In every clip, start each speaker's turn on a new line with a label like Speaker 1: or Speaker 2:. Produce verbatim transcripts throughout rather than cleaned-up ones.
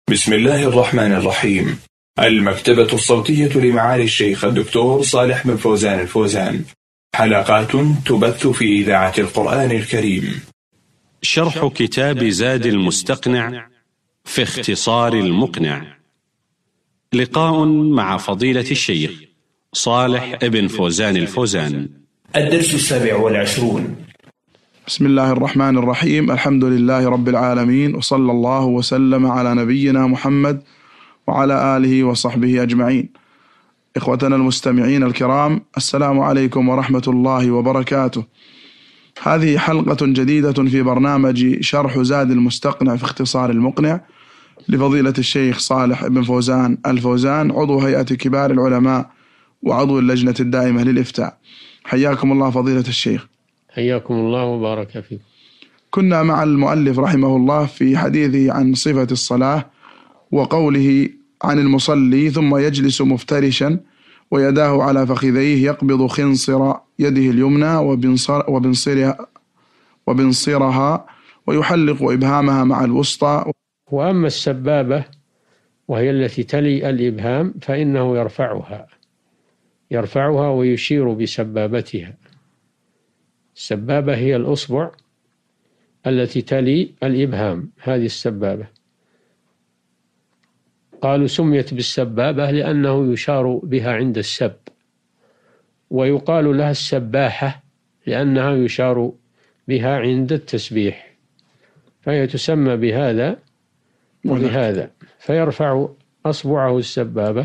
Speaker 1: بسم الله الرحمن الرحيم. المكتبة الصوتية لمعالي الشيخ الدكتور صالح بن فوزان الفوزان، حلقات تبث في إذاعة القرآن الكريم.
Speaker 2: شرح كتاب زاد المستقنع في اختصار المقنع، لقاء مع فضيلة الشيخ صالح بن فوزان الفوزان.
Speaker 1: الدرس السابع والعشرون.
Speaker 3: بسم الله الرحمن الرحيم. الحمد لله رب العالمين، وصلى الله وسلم على نبينا محمد وعلى آله وصحبه أجمعين. إخوتنا المستمعين الكرام، السلام عليكم ورحمة الله وبركاته. هذه حلقة جديدة في برنامج شرح زاد المستقنع في اختصار المقنع لفضيلة الشيخ صالح بن فوزان الفوزان، عضو هيئة كبار العلماء وعضو اللجنة الدائمة للإفتاء. حياكم الله فضيلة الشيخ.
Speaker 4: حياكم الله وبارك فيكم.
Speaker 3: كنا مع المؤلف رحمه الله في حديثه عن صفة الصلاة وقوله عن المصلي ثم يجلس مفترشا ويداه على فخذيه يقبض خنصر يده اليمنى وبنصر وبنصرها, وبنصرها ويحلق إبهامها مع الوسطى.
Speaker 4: وأما السبابة وهي التي تلي الإبهام فإنه يرفعها يرفعها ويشير بسبابتها. السبابة هي الأصبع التي تلي الإبهام، هذه السبابة. قالوا سميت بالسبابة لأنه يشار بها عند السب، ويقال لها السباحة لأنها يشار بها عند التسبيح، فهي تسمى بهذا وبهذا. فيرفع أصبعه السبابة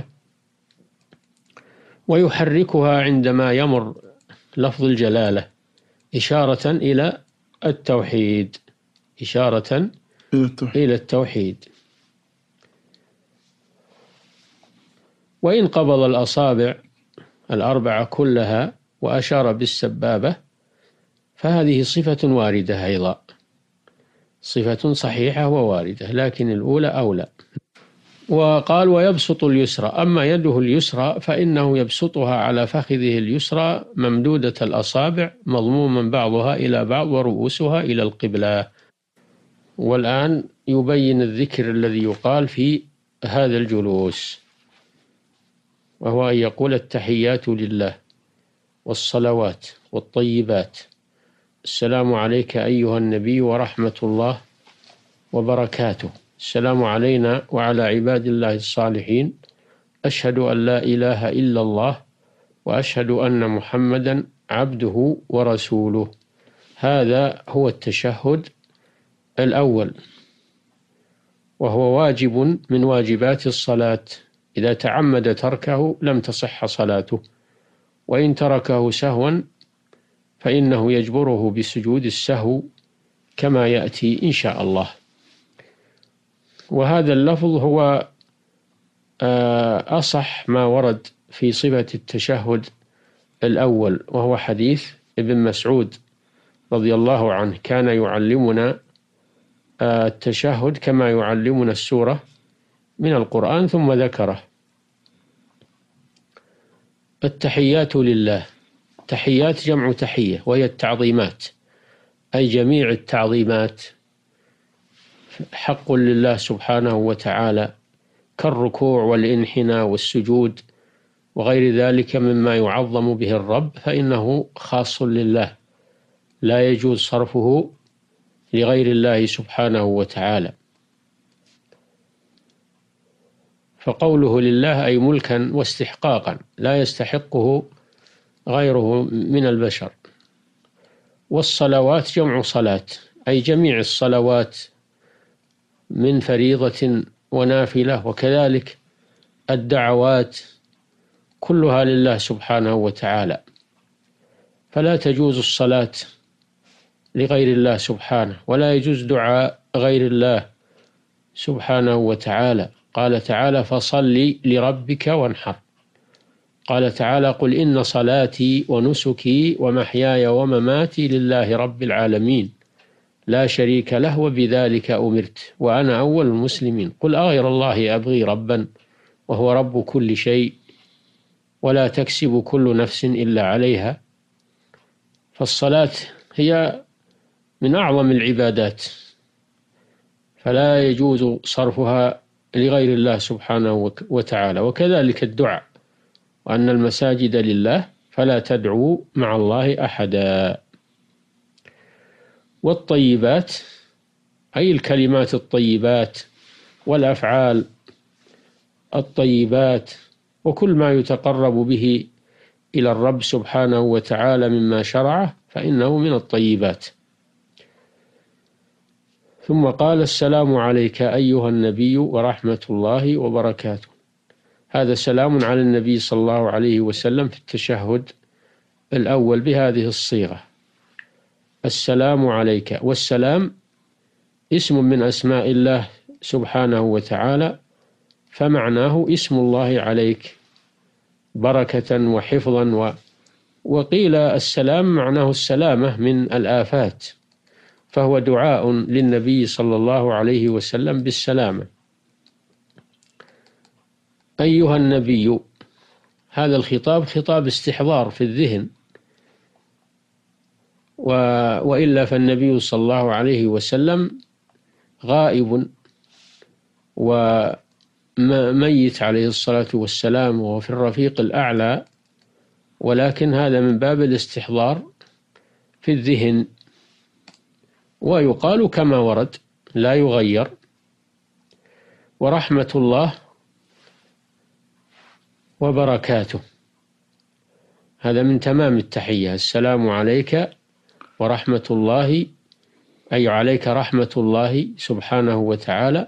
Speaker 4: ويحركها عندما يمر لفظ الجلالة إشارة إلى التوحيد إشارة إلى التوحيد. وإن قبض الأصابع الأربعة كلها وأشار بالسبابة فهذه صفة واردة أيضا، صفة صحيحة وواردة، لكن الأولى أولى. وقال ويبسط اليسرى، أما يده اليسرى فإنه يبسطها على فخذه اليسرى ممدودة الأصابع مضموما بعضها إلى بعض ورؤوسها إلى القبلة. والآن يبين الذكر الذي يقال في هذا الجلوس، وهو أن يقول التحيات لله والصلوات والطيبات، السلام عليك أيها النبي ورحمة الله وبركاته، السلام علينا وعلى عباد الله الصالحين، أشهد أن لا إله إلا الله وأشهد أن محمدا عبده ورسوله. هذا هو التشهد الأول، وهو واجب من واجبات الصلاة، إذا تعمد تركه لم تصح صلاته، وإن تركه سهوا فإنه يجبره بسجود السهو كما يأتي إن شاء الله. وهذا اللفظ هو أصح ما ورد في صفة التشهد الأول، وهو حديث ابن مسعود رضي الله عنه، كان يعلمنا التشهد كما يعلمنا السورة من القرآن، ثم ذكره. التحيات لله، تحيات جمع تحية وهي التعظيمات، أي جميع التعظيمات حق لله سبحانه وتعالى، كالركوع والانحناء والسجود وغير ذلك مما يعظم به الرب، فإنه خاص لله لا يجوز صرفه لغير الله سبحانه وتعالى. فقوله لله أي ملكا واستحقاقا لا يستحقه غيره من البشر. والصلوات جمع صلاة، أي جميع الصلوات من فريضة ونافلة، وكذلك الدعوات كلها لله سبحانه وتعالى، فلا تجوز الصلاة لغير الله سبحانه، ولا يجوز دعاء غير الله سبحانه وتعالى. قال تعالى فصل لربك وانحر. قال تعالى قل إن صلاتي ونسكي ومحياي ومماتي لله رب العالمين لا شريك له وبذلك أمرت وأنا أول المسلمين. قل أغير الله أبغي ربا وهو رب كل شيء ولا تكسب كل نفس إلا عليها. فالصلاة هي من أعظم العبادات، فلا يجوز صرفها لغير الله سبحانه وتعالى. وكذلك الدعاء، وأن المساجد لله فلا تدعوا مع الله أحدا. والطيبات أي الكلمات الطيبات والأفعال الطيبات وكل ما يتقرب به إلى الرب سبحانه وتعالى مما شرعه فإنه من الطيبات. ثم قال: السلام عليك أيها النبي ورحمة الله وبركاته. هذا سلام على النبي صلى الله عليه وسلم في التشهد الأول بهذه الصيغة: السلام عليك. والسلام اسم من أسماء الله سبحانه وتعالى، فمعناه اسم الله عليك بركة وحفظا و... وقيل السلام معناه السلامة من الآفات، فهو دعاء للنبي صلى الله عليه وسلم بالسلامة. أيها النبي، هذا الخطاب خطاب استحضار في الذهن، و... وإلا فالنبي صلى الله عليه وسلم غائب وميت عليه الصلاة والسلام وهو في الرفيق الأعلى، ولكن هذا من باب الاستحضار في الذهن، ويقال كما ورد لا يغير. ورحمة الله وبركاته، هذا من تمام التحية: السلام عليك ورحمة الله، أي عليك رحمة الله سبحانه وتعالى،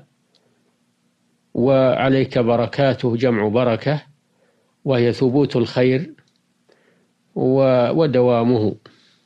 Speaker 4: وعليك بركاته جمع بركة، وهي ثبوت الخير ودوامه.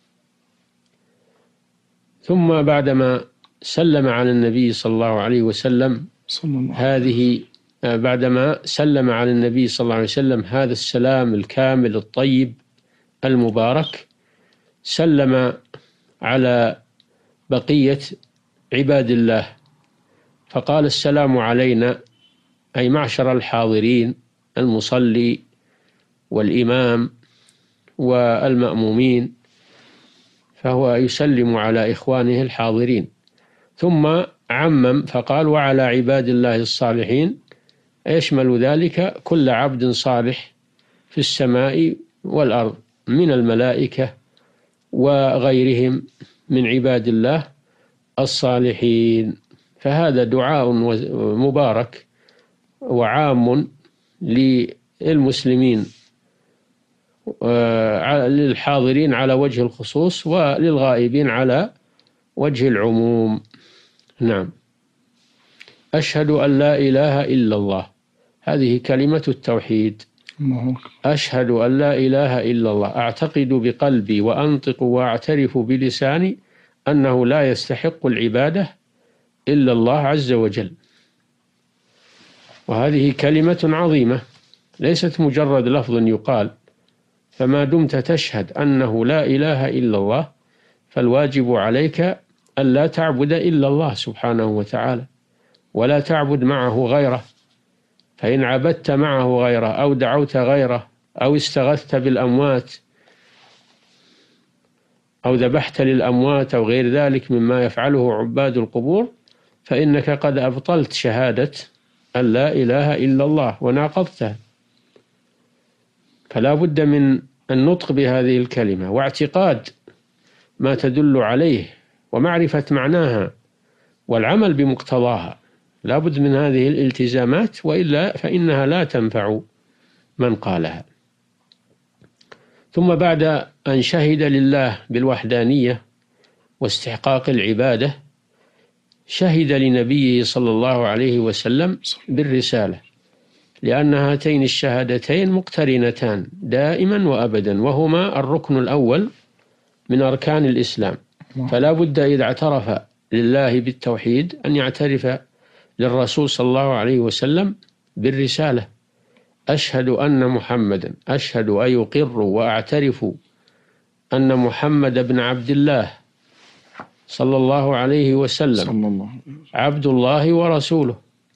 Speaker 4: ثم بعدما سلم على النبي صلى الله عليه وسلم هذه بعدما سلم على النبي صلى الله عليه وسلم هذا السلام الكامل الطيب المبارك، سلم على بقية عباد الله فقال: السلام علينا، أي معشر الحاضرين، المصلي والإمام والمأمومين، فهو يسلم على إخوانه الحاضرين. ثم عمم فقال: وعلى عباد الله الصالحين، يشمل ذلك كل عبد صالح في السماء والأرض من الملائكة وغيرهم من عباد الله الصالحين. فهذا دعاء مبارك وعام للمسلمين، للحاضرين على وجه الخصوص وللغائبين على وجه العموم. نعم. أشهد أن لا إله إلا الله، هذه كلمة التوحيد. أشهد أن لا إله إلا الله، أعتقد بقلبي وأنطق وأعترف بلساني أنه لا يستحق العبادة إلا الله عز وجل. وهذه كلمة عظيمة ليست مجرد لفظ يقال، فما دمت تشهد أنه لا إله إلا الله فالواجب عليك ألا تعبد إلا الله سبحانه وتعالى، ولا تعبد معه غيره. فإن عبدت معه غيره أو دعوت غيره أو استغثت بالأموات أو ذبحت للأموات أو غير ذلك مما يفعله عباد القبور، فإنك قد أبطلت شهادة أن لا إله إلا الله وناقضتها. فلا بد من النطق بهذه الكلمة واعتقاد ما تدل عليه ومعرفة معناها والعمل بمقتضاها. لا بد من هذه الالتزامات، وإلا فإنها لا تنفع من قالها. ثم بعد أن شهد لله بالوحدانية واستحقاق العبادة، شهد لنبيه صلى الله عليه وسلم بالرسالة، لأن هاتين الشهادتين مقترنتان دائما وأبدا، وهما الركن الأول من أركان الإسلام. فلا بد إذا اعترف لله بالتوحيد أن يعترف للرسول صلى الله عليه وسلم بالرسالة: أشهد أن محمدا، أشهد أي يقر وأعترف أن محمد بن عبد الله صلى الله عليه وسلم عبد الله ورسوله.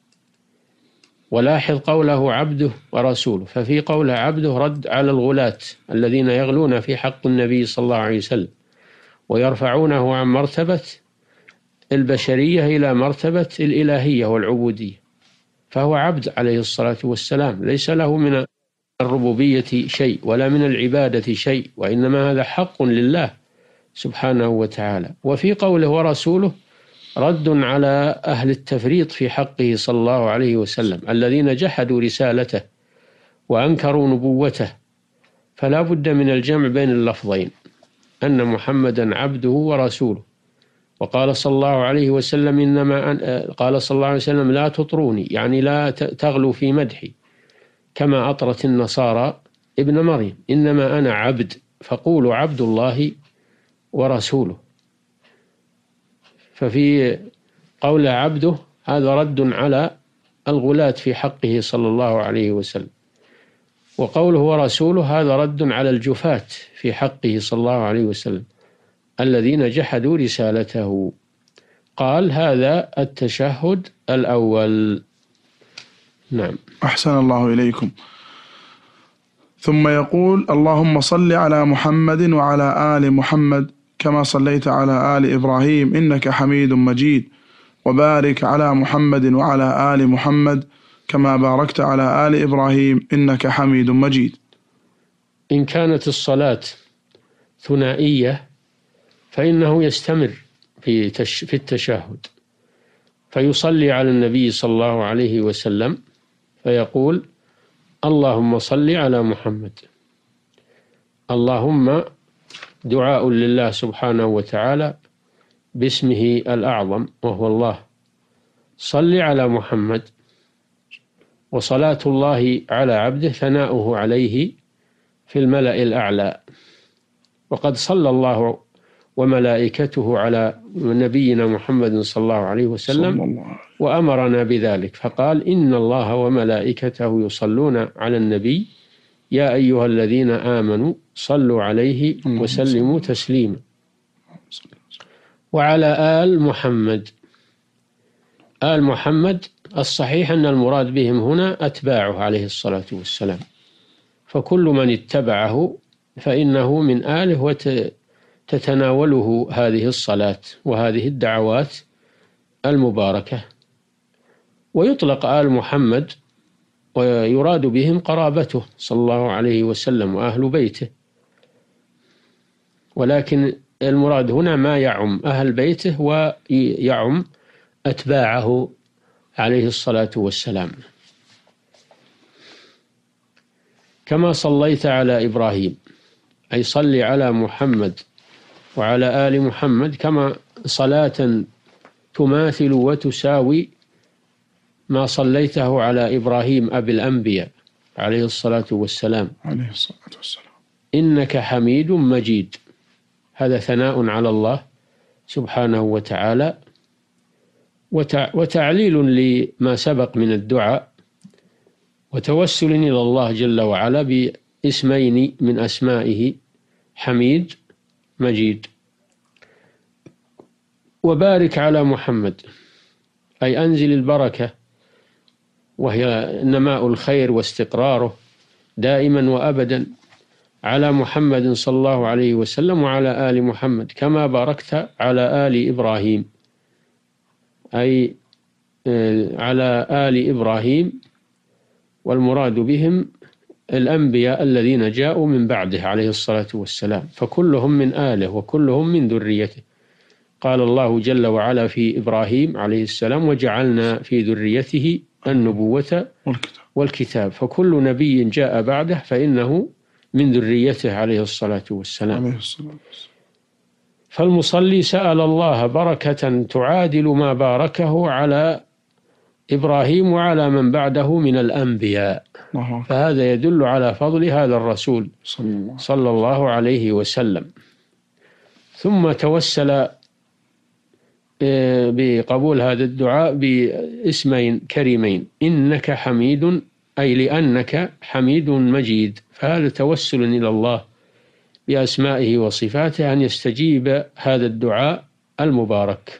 Speaker 4: ولاحظ قوله عبده ورسوله، ففي قوله عبده رد على الغلاة الذين يغلون في حق النبي صلى الله عليه وسلم ويرفعونه عن مرتبة البشرية إلى مرتبة الإلهية والعبودية، فهو عبد عليه الصلاة والسلام، ليس له من الربوبية شيء ولا من العبادة شيء، وإنما هذا حق لله سبحانه وتعالى. وفي قوله ورسوله رد على أهل التفريط في حقه صلى الله عليه وسلم الذين جحدوا رسالته وأنكروا نبوته، فلا بد من الجمع بين اللفظين، أن محمدا عبده ورسوله. وقال صلى الله عليه وسلم إنما قال صلى الله عليه وسلم لا تطروني، يعني لا تغلوا في مدحي كما أطرت النصارى ابن مريم، إنما أنا عبد فقولوا عبد الله ورسوله. ففي قول عبده هذا رد على الغلاة في حقه صلى الله عليه وسلم، وقوله ورسوله هذا رد على الجفاة في حقه صلى الله عليه وسلم الذين جحدوا رسالته. قال هذا التشهد الأول. نعم.
Speaker 3: أحسن الله إليكم. ثم يقول اللهم صل على محمد وعلى آل محمد كما صليت على آل إبراهيم إنك حميد مجيد، وبارك على محمد وعلى آل محمد كما باركت على آل إبراهيم إنك حميد مجيد.
Speaker 4: إن كانت الصلاة ثنائية فإنه يستمر في في التشهد، فيصلي على النبي صلى الله عليه وسلم فيقول اللهم صل على محمد. اللهم دعاء لله سبحانه وتعالى باسمه الأعظم وهو الله، صل على محمد، وصلاة الله على عبده ثناؤه عليه في الملأ الأعلى. وقد صلى الله وملائكته على نبينا محمد صلى الله عليه وسلم وأمرنا بذلك، فقال إن الله وملائكته يصلون على النبي يا أيها الذين آمنوا صلوا عليه وسلموا تسليما. وعلى آل محمد، آل محمد الصحيح أن المراد بهم هنا أتباعه عليه الصلاة والسلام، فكل من اتبعه فإنه من آله وتتناوله هذه الصلاة وهذه الدعوات المباركة. ويطلق آل محمد ويراد بهم قرابته صلى الله عليه وسلم وأهل بيته، ولكن المراد هنا ما يعم أهل بيته ويعم أتباعه عليه الصلاة والسلام. كما صليت على إبراهيم، أي صل على محمد وعلى آل محمد كما صلاة تماثل وتساوي ما صليته على إبراهيم أبي الأنبياء عليه الصلاة والسلام
Speaker 3: عليه الصلاة والسلام
Speaker 4: إنك حميد مجيد. هذا ثناء على الله سبحانه وتعالى وتعليل لما سبق من الدعاء، وتوسل إلى الله جل وعلا باسمين من أسمائه حميد مجيد. وبارك على محمد، أي أنزل البركة وهي نماء الخير واستقراره دائما وأبدا على محمد صلى الله عليه وسلم وعلى آل محمد كما باركت على آل إبراهيم، أي على آل إبراهيم، والمراد بهم الأنبياء الذين جاءوا من بعده عليه الصلاة والسلام، فكلهم من آله وكلهم من ذريته. قال الله جل وعلا في إبراهيم عليه السلام وجعلنا في ذريته النبوة والكتاب، فكل نبي جاء بعده فإنه من ذريته عليه الصلاة والسلام. فالمصلي سأل الله بركة تعادل ما باركه على إبراهيم وعلى من بعده من الأنبياء، فهذا يدل على فضل هذا الرسول صلى الله عليه وسلم. ثم توسل بقبول هذا الدعاء باسمين كريمين، إنك حميد، أي لأنك حميد مجيد، فهذا توسل إلى الله بأسمائه وصفاته أن يستجيب هذا الدعاء المبارك.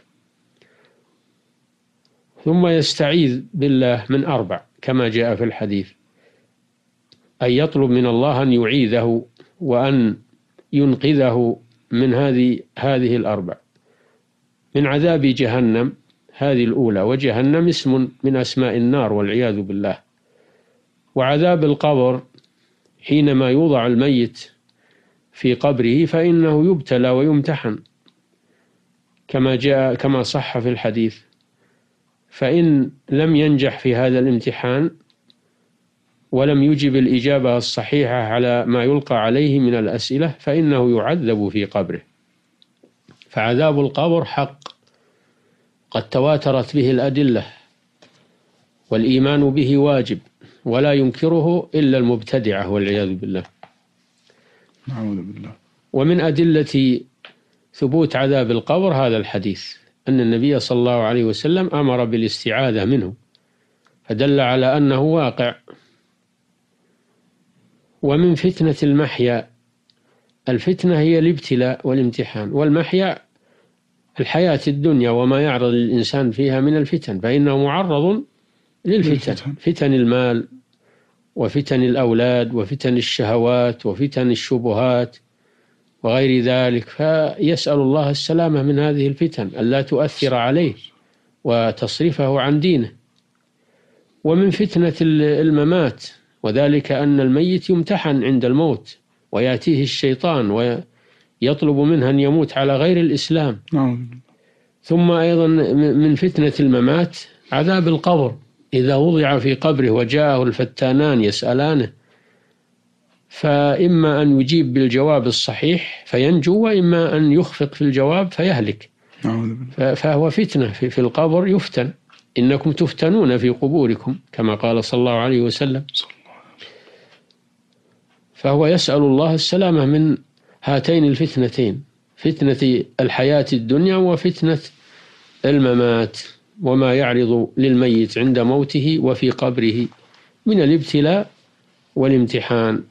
Speaker 4: ثم يستعيذ بالله من أربع كما جاء في الحديث، أي يطلب من الله أن يعيذه وأن ينقذه من هذه هذه الأربع: من عذاب جهنم هذه الأولى. وجهنم اسم من أسماء النار والعياذ بالله. وعذاب القبر حينما يوضع الميت في قبره فإنه يبتلى ويمتحن كما جاء كما صح في الحديث، فإن لم ينجح في هذا الامتحان ولم يجب الإجابة الصحيحة على ما يلقى عليه من الأسئلة فإنه يعذب في قبره. فعذاب القبر حق قد تواترت به الأدلة، والإيمان به واجب ولا ينكره إلا المبتدعة والعياذ بالله.
Speaker 3: نعوذ بالله.
Speaker 4: ومن أدلة ثبوت عذاب القبر هذا الحديث، أن النبي صلى الله عليه وسلم أمر بالاستعاذة منه، فدل على أنه واقع. ومن فتنة المحيا، الفتنة هي الابتلاء والامتحان، والمحيا الحياة الدنيا وما يعرض الإنسان فيها من الفتن، فإنه معرض للفتن، فتن المال وفتن الأولاد وفتن الشهوات وفتن الشبهات وغير ذلك، فيسأل الله السلامة من هذه الفتن ألا تؤثر عليه وتصرفه عن دينه. ومن فتنة الممات، وذلك أن الميت يمتحن عند الموت ويأتيه الشيطان ويطلب منه أن يموت على غير الإسلام. ثم أيضا من فتنة الممات عذاب القبر، إذا وضع في قبره وجاءه الفتانان يسألانه، فإما أن يجيب بالجواب الصحيح فينجو، وإما أن يخفق في الجواب فيهلك. فهو فتنة في القبر، يفتن، إنكم تفتنون في قبوركم كما قال صلى الله عليه وسلم. فهو يسأل الله السلامة من هاتين الفتنتين، فتنة الحياة الدنيا وفتنة الممات، وما يعرض للميت عند موته وفي قبره من الابتلاء والامتحان.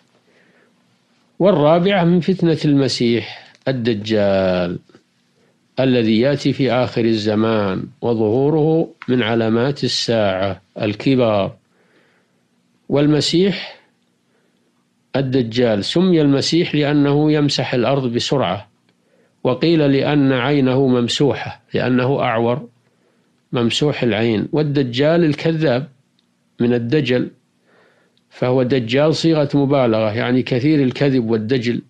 Speaker 4: والرابعة من فتنة المسيح الدجال الذي يأتي في آخر الزمان، وظهوره من علامات الساعة الكبار. والمسيح الدجال سمي المسيح لأنه يمسح الأرض بسرعة، وقيل لأن عينه ممسوحة لأنه أعور ممسوح العين. والدجال الكذاب من الدجل، فهو دجال صيغة مبالغة، يعني كثير الكذب والدجل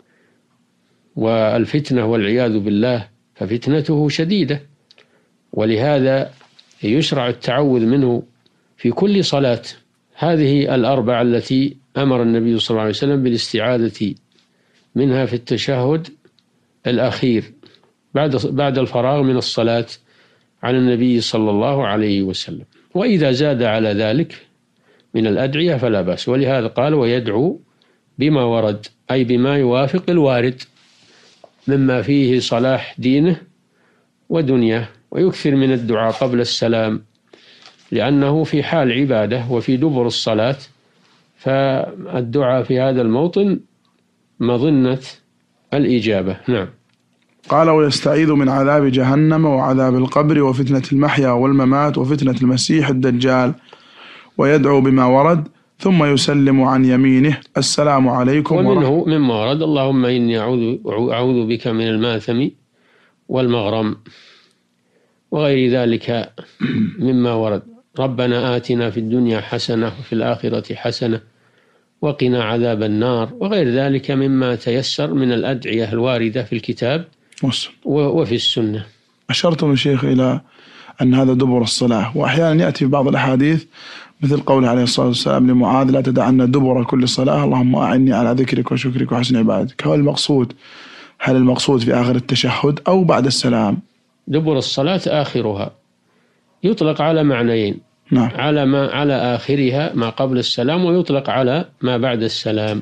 Speaker 4: والفتنة والعياذ بالله، ففتنته شديدة، ولهذا يشرع التعوذ منه في كل صلاة. هذه الأربع التي أمر النبي صلى الله عليه وسلم بالاستعاذة منها في التشهد الأخير بعد بعد الفراغ من الصلاة على النبي صلى الله عليه وسلم. وإذا زاد على ذلك من الأدعية فلا بأس، ولهذا قال ويدعو بما ورد، أي بما يوافق الوارد مما فيه صلاح دينه ودنياه، ويكثر من الدعاء قبل السلام لأنه في حال عبادة وفي دبر الصلاة، فالدعاء في هذا الموطن مظنة الإجابة. نعم.
Speaker 3: قال ويستعيذ من عذاب جهنم وعذاب القبر وفتنة المحيا والممات وفتنة المسيح الدجال، ويدعو بما ورد، ثم يسلم عن يمينه السلام عليكم.
Speaker 4: ومنه مما ورد اللهم إني أعوذ, أعوذ بك من الماثم والمغرم وغير ذلك مما ورد. ربنا آتنا في الدنيا حسنة وفي الآخرة حسنة وقنا عذاب النار، وغير ذلك مما تيسر من الأدعية الواردة في الكتاب وفي السنة.
Speaker 3: أشرتم الشيخ إلى أن هذا دبر الصلاة، وأحيانا يأتي في بعض الأحاديث مثل قوله عليه الصلاة والسلام لمعاذ لا تدعن دبر كل صلاة اللهم أعني على ذكرك وشكرك وحسن عبادتك. هو المقصود، هل المقصود في آخر التشهد أو بعد السلام؟
Speaker 4: دبر الصلاة آخرها، يطلق على معنيين. نعم. على ما على آخرها ما قبل السلام، ويطلق على ما بعد السلام.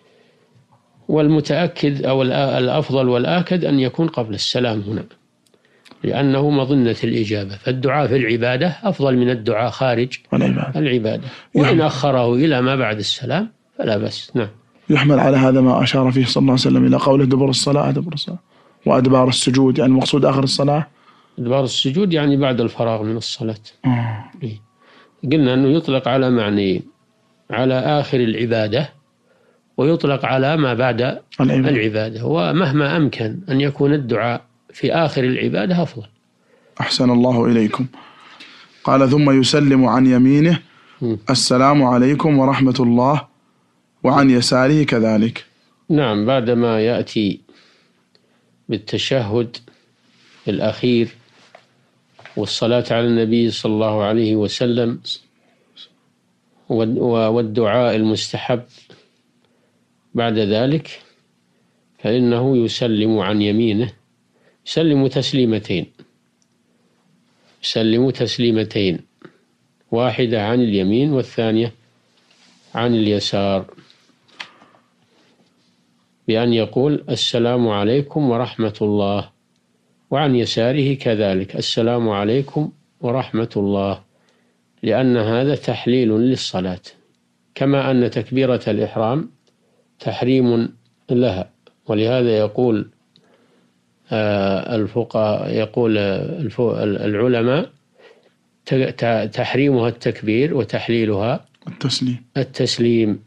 Speaker 4: والمتأكد أو الأفضل والآكد أن يكون قبل السلام هنا، لأنه مظنة الإجابة، فالدعاء في العبادة أفضل من الدعاء خارج العبادة. وإن أخره إلى ما بعد السلام فلا بأس. نعم.
Speaker 3: يحمل على هذا ما أشار فيه صلى الله عليه وسلم إلى قوله دبر الصلاة دبر الصلاة وأدبار السجود، يعني المقصود آخر الصلاة.
Speaker 4: أدبار السجود يعني بعد الفراغ من الصلاة. آه. قلنا أنه يطلق على معنيين، على آخر العبادة ويطلق على ما بعد العبادة, العبادة. ومهما أمكن أن يكون الدعاء في آخر العبادة أفضل
Speaker 3: أحسن الله إليكم. قال ثم يسلم عن يمينه السلام عليكم ورحمة الله، وعن يساره كذلك.
Speaker 4: نعم، بعدما يأتي بالتشهد الأخير والصلاة على النبي صلى الله عليه وسلم والدعاء المستحب بعد ذلك، فإنه يسلم عن يمينه، يسلم تسليمتين يسلم تسليمتين واحدة عن اليمين والثانية عن اليسار، بأن يقول السلام عليكم ورحمة الله، وعن يساره كذلك السلام عليكم ورحمة الله، لأن هذا تحليل للصلاة، كما أن تكبيرة الإحرام تحريم لها. ولهذا يقول الفقهاء يقول العلماء تحريمها التكبير وتحليلها
Speaker 3: التسليم
Speaker 4: التسليم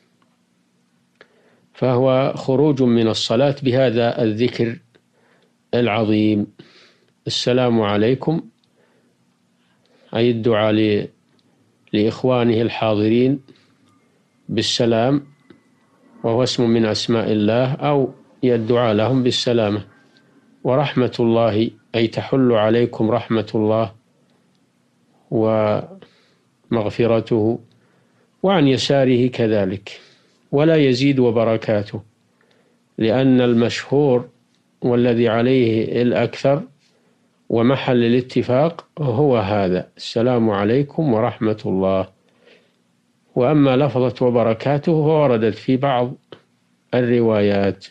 Speaker 4: فهو خروج من الصلاة بهذا الذكر العظيم. السلام عليكم أي الدعاء لإخوانه الحاضرين بالسلام، وهو اسم من أسماء الله، أو الدعاء لهم بالسلامة. ورحمة الله أي تحل عليكم رحمة الله ومغفرته، وعن يساره كذلك، ولا يزيد وبركاته، لأن المشهور والذي عليه الأكثر ومحل الاتفاق هو هذا السلام عليكم ورحمة الله. وأما لفظة وبركاته فوردت في بعض الروايات،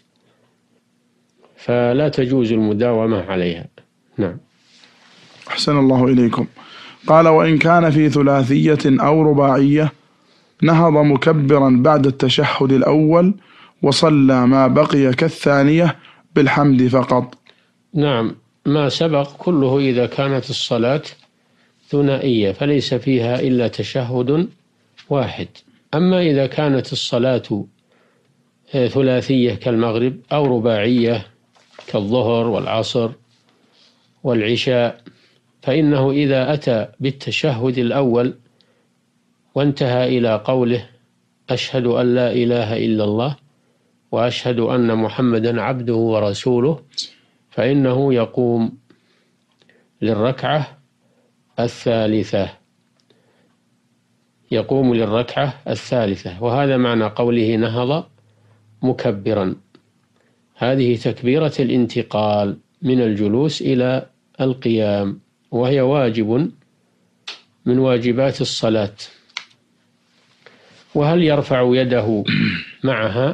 Speaker 4: فلا تجوز المداومة عليها. نعم.
Speaker 3: أحسن الله إليكم. قال وإن كان في ثلاثية أو رباعية نهض مكبرا بعد التشهد الأول وصلى ما بقي كالثانية بالحمد فقط.
Speaker 4: نعم، ما سبق كله إذا كانت الصلاة ثنائية فليس فيها إلا تشهد واحد. أما إذا كانت الصلاة ثلاثية كالمغرب أو رباعية كالظهر والعصر والعشاء، فإنه إذا أتى بالتشهد الأول وانتهى إلى قوله أشهد أن لا إله إلا الله وأشهد أن محمدا عبده ورسوله، فإنه يقوم للركعة الثالثة يقوم للركعة الثالثة وهذا معنى قوله نهض مكبرا. هذه تكبيرة الانتقال من الجلوس إلى القيام، وهي واجب من واجبات الصلاة. وهل يرفع يده معها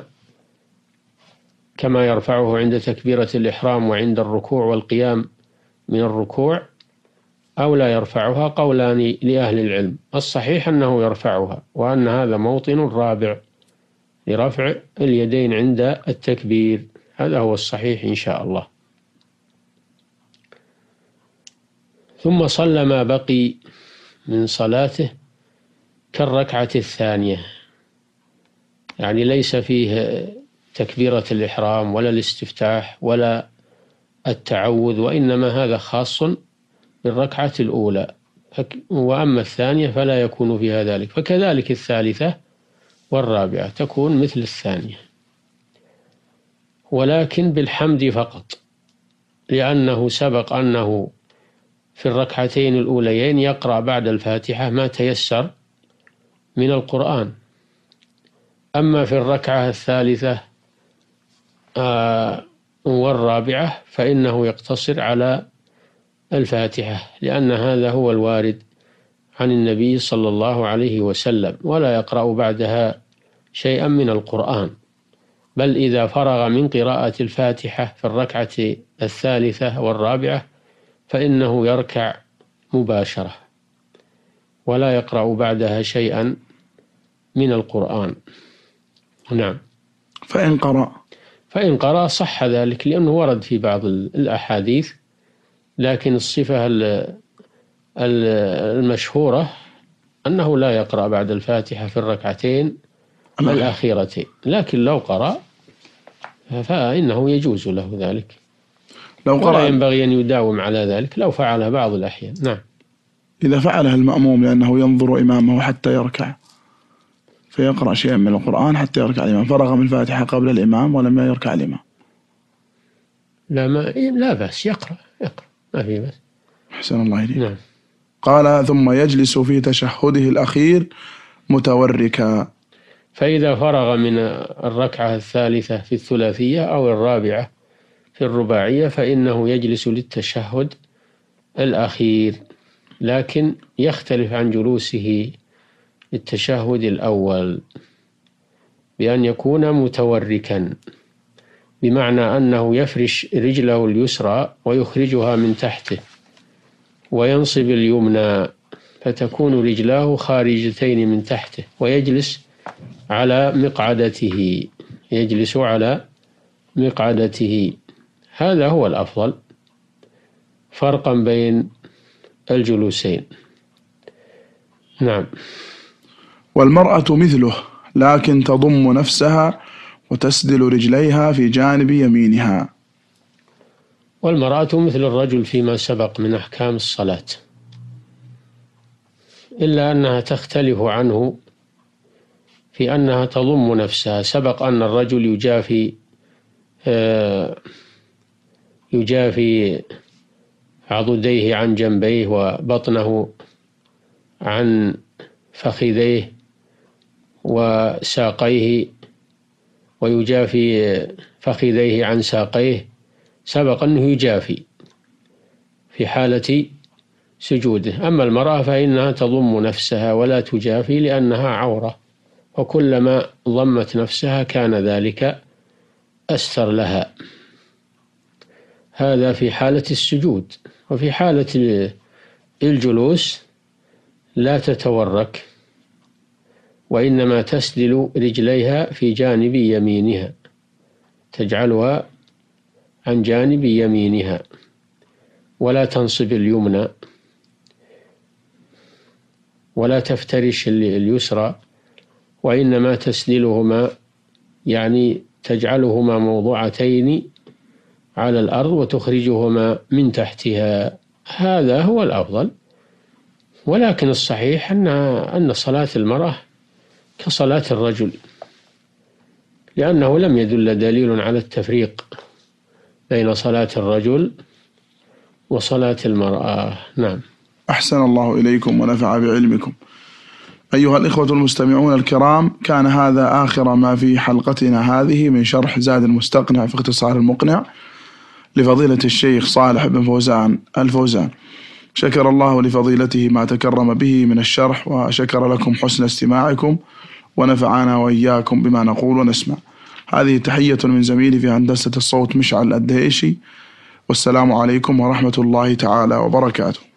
Speaker 4: كما يرفعه عند تكبيرة الإحرام وعند الركوع والقيام من الركوع، أو لا يرفعها؟ قولان لأهل العلم. الصحيح أنه يرفعها، وأن هذا موطن رابع لرفع اليدين عند التكبير، هذا هو الصحيح إن شاء الله. ثم صلى ما بقي من صلاته كالركعة الثانية، يعني ليس فيه تكبيرة الإحرام ولا الاستفتاح ولا التعوذ، وإنما هذا خاص بالركعة الأولى، وأما الثانية فلا يكون فيها ذلك. فكذلك الثالثة والرابعة تكون مثل الثانية، ولكن بالحمد فقط، لأنه سبق أنه في الركعتين الأوليين يقرأ بعد الفاتحة ما تيسر من القرآن. أما في الركعة الثالثة آه والرابعة فإنه يقتصر على الفاتحة، لأن هذا هو الوارد عن النبي صلى الله عليه وسلم، ولا يقرأ بعدها شيئا من القرآن، بل إذا فرغ من قراءة الفاتحة في الركعة الثالثة والرابعة فإنه يركع مباشرة ولا يقرأ بعدها شيئا من القرآن. نعم.
Speaker 3: فإن قرأ
Speaker 4: فإن قرأ صح ذلك، لأنه ورد في بعض الأحاديث، لكن الصفة المشهورة أنه لا يقرأ بعد الفاتحة في الركعتين الأخيرتين، لكن لو قرأ فإنه يجوز له ذلك.
Speaker 3: لو قرأ
Speaker 4: ولا ينبغي أن يداوم على ذلك لو فعلها بعض الأحيان. نعم.
Speaker 3: إذا فعلها المأموم لأنه ينظر إمامه حتى يركع، فيقرأ شيئا من القرآن حتى يركع الإمام، فرغ من الفاتحة قبل الإمام ولم يركع الإمام،
Speaker 4: لا ما لا بأس، يقرأ يقرأ ما في بأس.
Speaker 3: أحسن الله إليك.
Speaker 4: نعم.
Speaker 3: قال ثم يجلس في تشهده الأخير متوركا.
Speaker 4: فإذا فرغ من الركعة الثالثة في الثلاثية أو الرابعة في الرباعية فإنه يجلس للتشهد الأخير، لكن يختلف عن جلوسه للتشهد الأول بأن يكون متوركا، بمعنى أنه يفرش رجله اليسرى ويخرجها من تحته وينصب اليمنى فتكون رجلاه خارجتين من تحته، ويجلس على مقعدته يجلس على مقعدته هذا هو الأفضل فرقا بين الجلوسين. نعم.
Speaker 3: والمرأة مثله لكن تضم نفسها وتسدل رجليها في جانب يمينها.
Speaker 4: والمرأة مثل الرجل فيما سبق من أحكام الصلاة، إلا أنها تختلف عنه في أنها تضم نفسها. سبق أن الرجل يجافي يجافي عضديه عن جنبيه وبطنه عن فخذيه وساقيه، ويجافي فخذيه عن ساقيه، سبق أنه يجافي في حالة سجوده. أما المرأة فإنها تضم نفسها ولا تجافي لأنها عورة، وكلما ضمت نفسها كان ذلك أستر لها. هذا في حالة السجود. وفي حالة الجلوس لا تتورك، وإنما تسدل رجليها في جانب يمينها، تجعلها عن جانب يمينها ولا تنصب اليمنى ولا تفترش اليسرى، وإنما تسدلهما يعني تجعلهما موضوعتين على الأرض وتخرجهما من تحتها. هذا هو الأفضل. ولكن الصحيح أن أن صلاة المرأة كصلاة الرجل، لأنه لم يدل دليل على التفريق بين صلاة الرجل وصلاة المرأة. نعم.
Speaker 3: أحسن الله إليكم ونفع بعلمكم. أيها الإخوة المستمعون الكرام، كان هذا آخر ما في حلقتنا هذه من شرح زاد المستقنع في اختصار المقنع لفضيلة الشيخ صالح بن فوزان الفوزان. شكر الله لفضيلته ما تكرم به من الشرح، وشكر لكم حسن استماعكم، ونفعنا وإياكم بما نقول ونسمع. هذه تحية من زميلي في هندسة الصوت مشعل الدهيشي، والسلام عليكم ورحمة الله تعالى وبركاته.